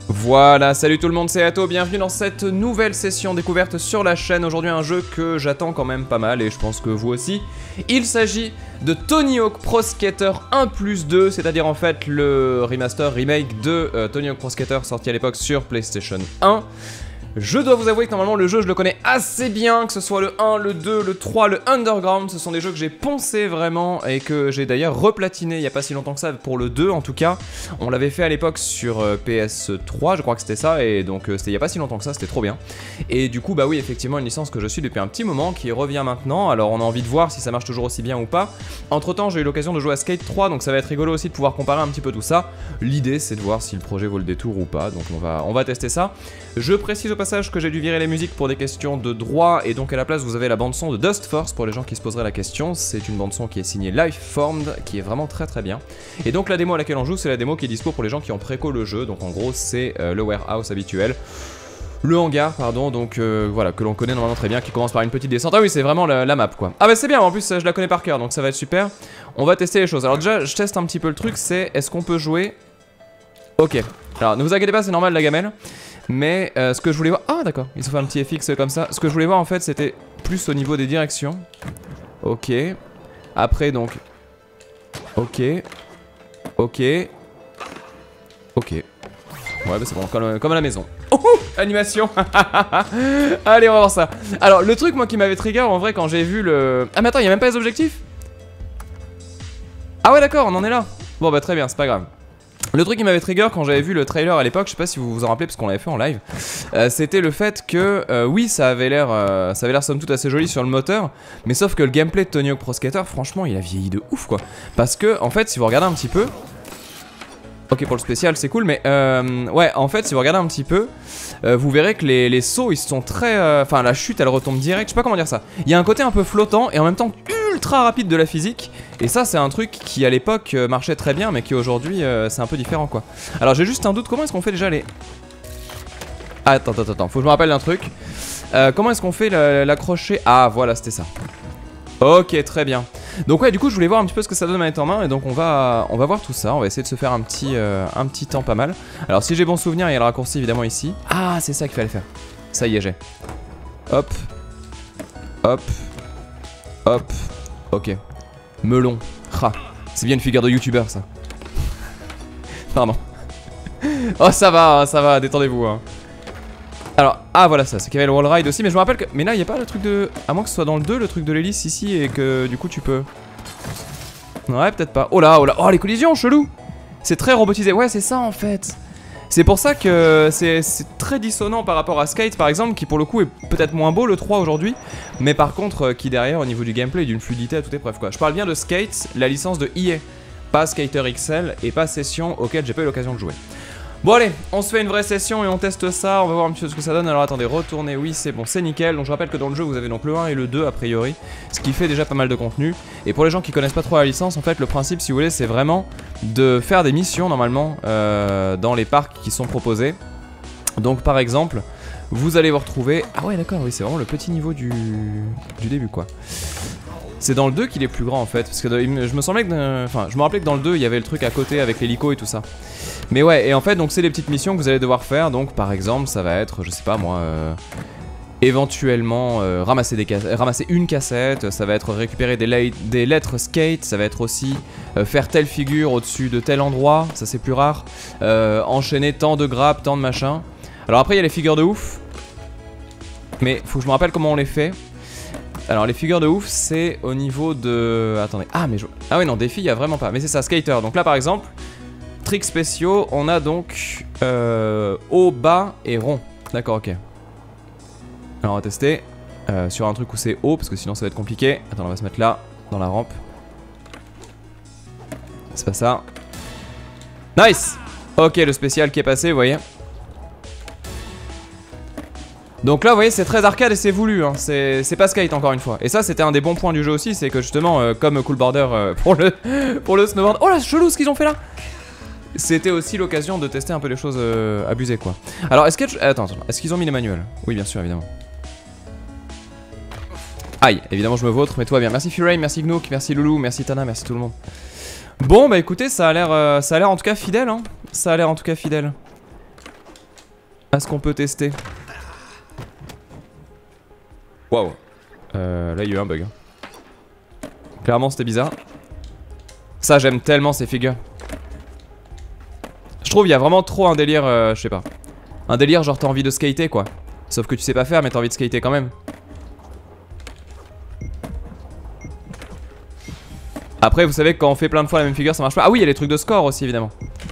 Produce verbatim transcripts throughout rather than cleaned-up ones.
Voilà, salut tout le monde, c'est Atto, bienvenue dans cette nouvelle session découverte sur la chaîne. Aujourd'hui un jeu que j'attends quand même pas mal et je pense que vous aussi. Il s'agit de Tony Hawk Pro Skater un plus deux, c'est-à-dire en fait le remaster, remake de euh, Tony Hawk Pro Skater sorti à l'époque sur PlayStation un. Je dois vous avouer que normalement le jeu je le connais assez bien, que ce soit le un, le deux, le trois, le Underground, ce sont des jeux que j'ai poncé vraiment et que j'ai d'ailleurs replatiné il n'y a pas si longtemps que ça pour le deux en tout cas. On l'avait fait à l'époque sur euh, P S trois, je crois que c'était ça, et donc euh, c'était il n'y a pas si longtemps que ça, c'était trop bien. Et du coup bah oui, effectivement une licence que je suis depuis un petit moment qui revient maintenant, alors on a envie de voir si ça marche toujours aussi bien ou pas. Entre temps j'ai eu l'occasion de jouer à Skate trois, donc ça va être rigolo aussi de pouvoir comparer un petit peu tout ça. L'idée c'est de voir si le projet vaut le détour ou pas, donc on va, on va tester ça. Je précise au passage que j'ai dû virer les musiques pour des questions de droit et donc à la place vous avez la bande son de Dust Force pour les gens qui se poseraient la question. C'est une bande son qui est signée Lifeformed qui est vraiment très très bien. Et donc la démo à laquelle on joue c'est la démo qui est dispo pour les gens qui ont préco le jeu, donc en gros c'est euh, le warehouse habituel. Le hangar, pardon, donc euh, voilà, que l'on connaît normalement très bien, qui commence par une petite descente. Ah oui, c'est vraiment la, la map quoi. Ah bah c'est bien, en plus je la connais par cœur, donc ça va être super. On va tester les choses. Alors déjà, je teste un petit peu le truc, c'est est-ce qu'on peut jouer... Ok, alors ne vous inquiétez pas, c'est normal la gamelle. Mais euh, ce que je voulais voir... Ah d'accord, ils ont fait un petit F X comme ça. Ce que je voulais voir en fait c'était plus au niveau des directions. Ok. Après donc... Ok. Ok. Ok. Ouais bah c'est bon, comme, comme à la maison. Oh, animation. Allez on va voir ça. Alors le truc moi qui m'avait trigger en vrai quand j'ai vu le... Ah mais attends, il n'y a même pas les objectifs? Ah ouais d'accord, on en est là. Bon bah très bien, c'est pas grave. Le truc qui m'avait trigger quand j'avais vu le trailer à l'époque, je sais pas si vous vous en rappelez parce qu'on l'avait fait en live, euh, c'était le fait que euh, oui ça avait l'air euh, ça avait l'air somme toute assez joli sur le moteur, mais sauf que le gameplay de Tony Hawk Pro Skater franchement il a vieilli de ouf quoi. Parce que en fait si vous regardez un petit peu, ok pour le spécial c'est cool, mais euh, ouais en fait si vous regardez un petit peu, euh, vous verrez que les, les sauts ils sont très, enfin euh, la chute elle retombe direct, je sais pas comment dire ça. Il y a un côté un peu flottant et en même temps ultra rapide de la physique. Et ça c'est un truc qui à l'époque euh, marchait très bien mais qui aujourd'hui euh, c'est un peu différent quoi. Alors j'ai juste un doute, comment est-ce qu'on fait déjà les... Ah, attends, attends, attends, faut que je me rappelle d'un truc. euh, Comment est-ce qu'on fait l'accrocher? Ah voilà c'était ça. Ok très bien. Donc ouais du coup je voulais voir un petit peu ce que ça donne manette en main. Et donc on va, on va voir tout ça, on va essayer de se faire un petit, euh, un petit temps pas mal. Alors si j'ai bon souvenir il y a le raccourci évidemment ici. Ah c'est ça qu'il fallait faire. Ça y est j'ai. Hop. Hop. Hop. Ok. Melon. Ah, c'est bien une figure de youtubeur ça. Pardon. Oh ça va, ça va, détendez-vous hein. Alors, ah voilà ça, c'est qu'il y avait le wall ride aussi, mais je me rappelle que... Mais là il n'y a pas le truc de... À moins que ce soit dans le deux, le truc de l'hélice ici, et que du coup tu peux... Ouais peut-être pas. Oh là, oh là, oh les collisions, chelou. C'est très robotisé, ouais c'est ça en fait. C'est pour ça que c'est très dissonant par rapport à Skate par exemple, qui pour le coup est peut-être moins beau le trois aujourd'hui, mais par contre euh, qui derrière au niveau du gameplay et d'une fluidité à toute épreuve quoi. Je parle bien de Skate, la licence de E A, pas Skater X L et pas Session auquel j'ai pas eu l'occasion de jouer. Bon allez, on se fait une vraie session et on teste ça, on va voir un petit peu ce que ça donne. Alors attendez, retournez, oui c'est bon, c'est nickel. Donc je rappelle que dans le jeu vous avez donc le un et le deux a priori, ce qui fait déjà pas mal de contenu. Et pour les gens qui connaissent pas trop la licence, en fait le principe si vous voulez c'est vraiment de faire des missions normalement euh, dans les parcs qui sont proposés. Donc par exemple, vous allez vous retrouver... Ah ouais d'accord, oui c'est vraiment le petit niveau du, du début quoi. C'est dans le deux qu'il est plus grand en fait, parce que je me semblais que... Enfin, je me rappelais que dans le deux il y avait le truc à côté avec l'hélico et tout ça. Mais ouais, et en fait donc c'est les petites missions que vous allez devoir faire, donc par exemple ça va être, je sais pas moi... Euh... éventuellement euh, ramasser, des ramasser une cassette, ça va être récupérer des, des lettres skate, ça va être aussi euh, faire telle figure au-dessus de tel endroit, ça c'est plus rare, euh, enchaîner tant de grappes, tant de machins. Alors après il y a les figures de ouf, mais faut que je me rappelle comment on les fait. Alors les figures de ouf c'est au niveau de... Attendez, ah mais je... Ah ouais non, défi il y a vraiment pas, mais c'est ça, skater. Donc là par exemple, tricks spéciaux, on a donc euh, haut, bas et rond. D'accord, ok. Alors on va tester euh, sur un truc où c'est haut parce que sinon ça va être compliqué. Attends on va se mettre là, dans la rampe. C'est pas ça. Nice. Ok le spécial qui est passé vous voyez. Donc là vous voyez c'est très arcade et c'est voulu hein. C'est pas Skate encore une fois. Et ça c'était un des bons points du jeu aussi. C'est que justement euh, comme Cool Border euh, pour le pour le snowboard. Oh là c'est chelou ce qu'ils ont fait là. C'était aussi l'occasion de tester un peu les choses euh, abusées quoi. Alors est-ce que... Attends, attends, est-ce qu'ils ont mis les manuels? Oui bien sûr évidemment. Aïe, évidemment je me vautre, mais toi bien. Merci Furay, merci Gnook, merci Loulou, merci Tana, merci tout le monde. Bon bah écoutez, ça a l'air euh, ça a l'air en tout cas fidèle hein. Ça a l'air en tout cas fidèle. à ce qu'on peut tester. Waouh. Euh, là il y a eu un bug. Clairement c'était bizarre. Ça j'aime tellement ces figures. Je trouve il y a vraiment trop un délire, euh, je sais pas. Un délire genre t'as envie de skater quoi. Sauf que tu sais pas faire mais t'as envie de skater quand même. Après vous savez que quand on fait plein de fois la même figure ça marche pas. Ah oui il y a les trucs de score aussi évidemment.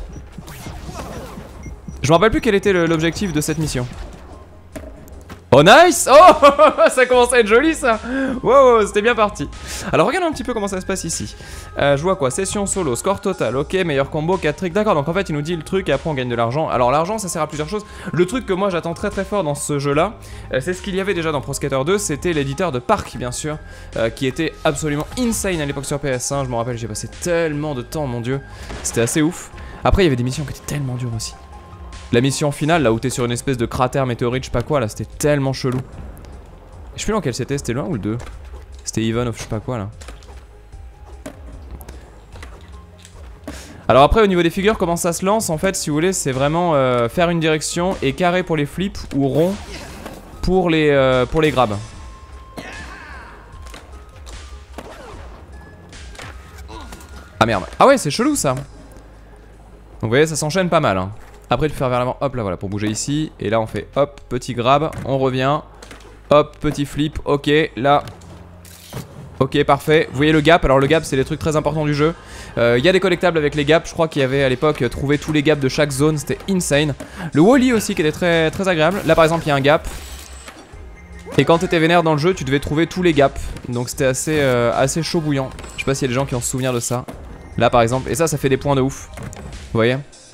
Je me rappelle plus quel était l'objectif de cette mission. Oh nice. Oh ça commence à être joli ça. Wow c'était bien parti. Alors regarde un petit peu comment ça se passe ici. euh, Je vois quoi, session solo, score total, ok, meilleur combo, quatre tricks. D'accord donc en fait il nous dit le truc et après on gagne de l'argent. Alors l'argent ça sert à plusieurs choses. Le truc que moi j'attends très très fort dans ce jeu là, euh, c'est ce qu'il y avait déjà dans Pro Skater deux. C'était l'éditeur de parc bien sûr, euh, qui était absolument insane à l'époque sur P S un. Je me rappelle j'ai passé tellement de temps mon dieu. C'était assez ouf. Après il y avait des missions qui étaient tellement dures aussi. La mission finale, là où t'es sur une espèce de cratère météorite, je sais pas quoi, là, c'était tellement chelou. Je sais plus dans quel c'était, c'était le un ou le deux? C'était Even of je sais pas quoi, là. Alors après, au niveau des figures, comment ça se lance? En fait, si vous voulez, c'est vraiment euh, faire une direction et carré pour les flips ou rond pour les, euh, pour les grabs. Ah merde. Ah ouais, c'est chelou, ça. Donc vous voyez, ça s'enchaîne pas mal, hein. Après de faire vers l'avant, hop là voilà pour bouger ici. Et là on fait hop, petit grab, on revient. Hop, petit flip, ok, là. Ok, parfait. Vous voyez le gap, alors le gap c'est les trucs très importants du jeu. Il euh, y a des collectables avec les gaps, je crois qu'il y avait à l'époque trouvé tous les gaps de chaque zone, c'était insane. Le Wall-E aussi qui était très, très agréable. Là par exemple il y a un gap. Et quand t'étais vénère dans le jeu, tu devais trouver tous les gaps. Donc c'était assez, euh, assez chaud bouillant. Je sais pas s'il y a des gens qui ont se souvenir de ça. Là par exemple, et ça ça fait des points de ouf. Vous voyez?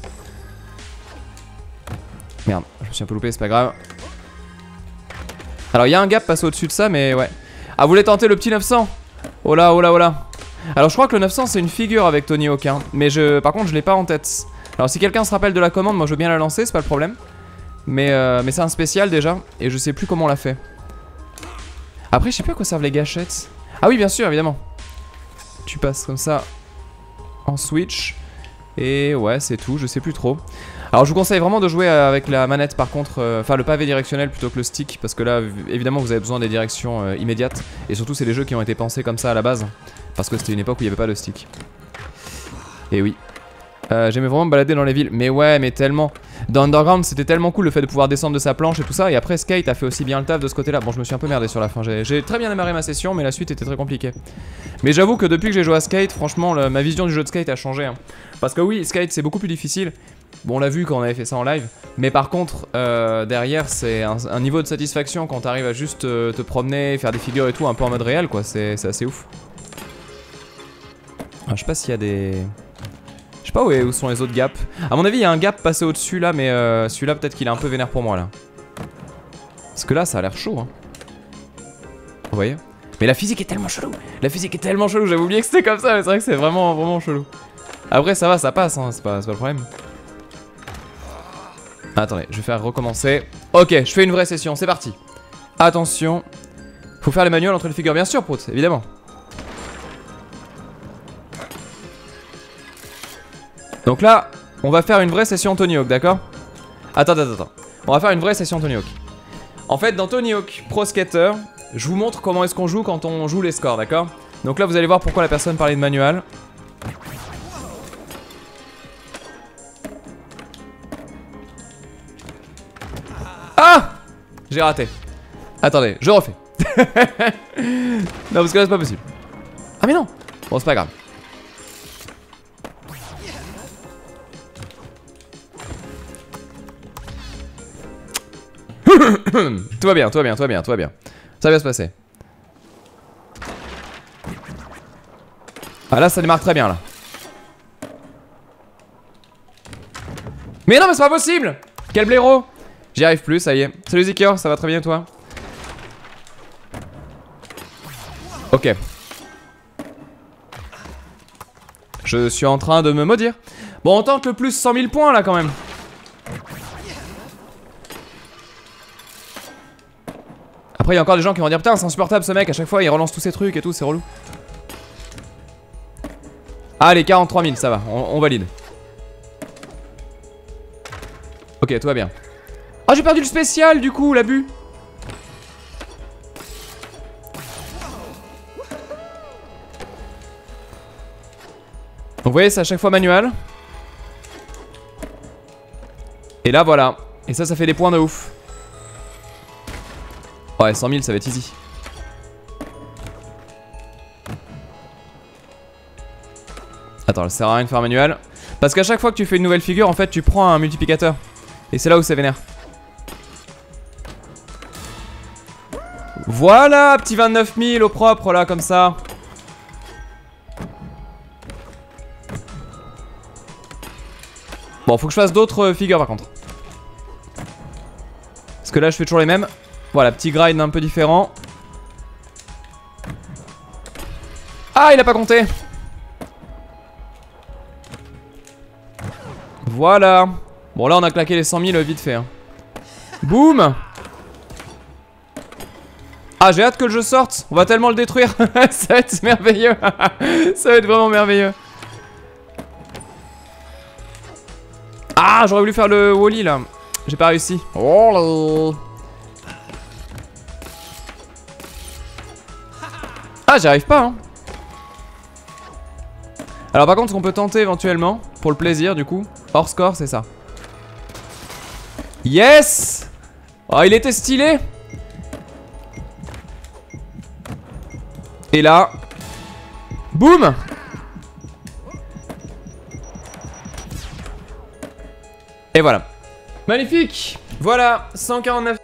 Merde, je me suis un peu loupé, c'est pas grave. Alors il y a un gap passé au-dessus de ça, mais ouais. Ah, vous voulez tenter le petit neuf cents? Oh là, oh là, oh là. Alors je crois que le neuf cents c'est une figure avec Tony Hawk, hein. Mais je, par contre je l'ai pas en tête. Alors si quelqu'un se rappelle de la commande, moi je veux bien la lancer, c'est pas le problème. Mais, euh, mais c'est un spécial déjà, et je sais plus comment on l'a fait. Après je sais plus à quoi servent les gâchettes. Ah oui bien sûr, évidemment. Tu passes comme ça en switch. Et ouais c'est tout, je sais plus trop. Alors je vous conseille vraiment de jouer avec la manette par contre, euh, enfin le pavé directionnel plutôt que le stick. Parce que là évidemment vous avez besoin des directions euh, immédiates. Et surtout c'est des jeux qui ont été pensés comme ça à la base. Parce que c'était une époque où il n'y avait pas de stick. Et oui. euh, J'aimais vraiment me balader dans les villes. Mais ouais mais tellement. Dans Underground c'était tellement cool le fait de pouvoir descendre de sa planche et tout ça. Et après Skate a fait aussi bien le taf de ce côté là. Bon je me suis un peu merdé sur la fin. J'ai très bien démarré ma session mais la suite était très compliquée. Mais j'avoue que depuis que j'ai joué à Skate, franchement le, ma vision du jeu de Skate a changé, hein. Parce que oui Skate c'est beaucoup plus difficile. Bon on l'a vu quand on avait fait ça en live. Mais par contre euh, derrière c'est un, un niveau de satisfaction quand t'arrives à juste euh, te promener, faire des figures et tout un peu en mode réel quoi. C'est assez ouf. Alors, je sais pas s'il y a des... Je sais pas où, est, où sont les autres gaps. À mon avis il y a un gap passé au dessus là. Mais euh, celui-là peut-être qu'il est un peu vénère pour moi là. Parce que là ça a l'air chaud, hein. Vous voyez? Mais la physique est tellement chelou. La physique est tellement chelou. J'avais oublié que c'était comme ça. Mais c'est vrai que c'est vraiment vraiment chelou. Après ça va, ça passe, hein. C'est pas, pas le problème. Attendez, je vais faire recommencer. Ok, je fais une vraie session, c'est parti. Attention. Faut faire les manuels entre les figures, bien sûr, Prout, évidemment. Donc là, on va faire une vraie session Tony Hawk, d'accord? Attends, attends, attends. On va faire une vraie session Tony Hawk. En fait, dans Tony Hawk Pro Skater, je vous montre comment est-ce qu'on joue quand on joue les scores, d'accord? Donc là, vous allez voir pourquoi la personne parlait de manuel. Ah! J'ai raté. Attendez, je refais. Non, parce que là, c'est pas possible. Ah, mais non! Bon, c'est pas grave. Tout va bien, tout va bien, tout va bien, tout va bien. Ça va bien se passer. Ah, là, ça démarre très bien, là. Mais non, mais c'est pas possible! Quel blaireau! J'y arrive plus, ça y est. Salut Zikior, ça va très bien toi? Ok. Je suis en train de me maudire. Bon, on tente le plus cent mille points là quand même. Après, il y a encore des gens qui vont dire putain, c'est insupportable ce mec, à chaque fois il relance tous ces trucs et tout, c'est relou. Allez, quarante-trois mille, ça va, on, on valide. Ok, tout va bien. Oh, j'ai perdu le spécial du coup, l'abus. Donc vous voyez, c'est à chaque fois manuel. Et là voilà. Et ça, ça fait des points de ouf. Ouais, cent mille, ça va être easy. Attends, ça sert à rien de faire manuel. Parce qu'à chaque fois que tu fais une nouvelle figure, en fait, tu prends un multiplicateur. Et c'est là où c'est vénère. Voilà, petit vingt-neuf mille au propre, là, comme ça. Bon, faut que je fasse d'autres figures, par contre. Parce que là, je fais toujours les mêmes. Voilà, petit grind un peu différent. Ah, il a pas compté. Voilà. Bon, là, on a claqué les cent mille vite fait. Hein. Boum. Ah, j'ai hâte que le jeu sorte. On va tellement le détruire. Ça va être merveilleux. Ça va être vraiment merveilleux. Ah, j'aurais voulu faire le Wall-E là. J'ai pas réussi. Oh là. Ah, j'y arrive pas hein. Alors par contre, ce qu'on peut tenter éventuellement, pour le plaisir du coup, hors score, c'est ça. Yes. Oh, il était stylé. Et là, boum. Et voilà. Magnifique. Voilà, cent quarante-neuf.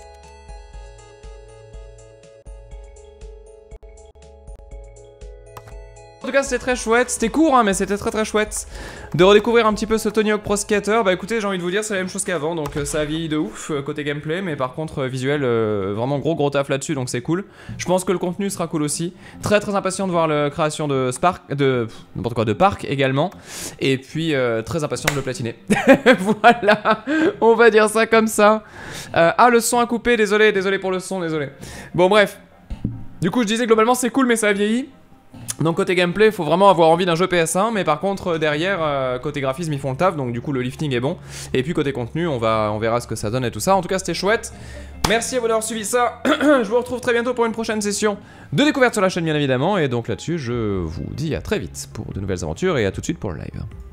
En tout cas c'était très chouette, c'était court hein, mais c'était très très chouette de redécouvrir un petit peu ce Tony Hawk Pro Skater. Bah écoutez, j'ai envie de vous dire c'est la même chose qu'avant, donc euh, ça a vieilli de ouf euh, côté gameplay, mais par contre euh, visuel, euh, vraiment gros gros taf là-dessus, donc c'est cool. Je pense que le contenu sera cool aussi. Très très impatient de voir la création de Spark, de n'importe quoi, de Park également, et puis euh, très impatient de le platiner. Voilà, on va dire ça comme ça. Euh, ah le son a coupé, désolé, désolé pour le son, désolé. Bon bref, du coup je disais globalement c'est cool mais ça a vieilli. Donc côté gameplay, il faut vraiment avoir envie d'un jeu P S un, mais par contre derrière, euh, côté graphisme, ils font le taf, donc du coup le lifting est bon. Et puis côté contenu, on, va, on verra ce que ça donne et tout ça. En tout cas, c'était chouette. Merci à vous d'avoir suivi ça. Je vous retrouve très bientôt pour une prochaine session de découverte sur la chaîne, bien évidemment. Et donc là-dessus, je vous dis à très vite pour de nouvelles aventures et à tout de suite pour le live.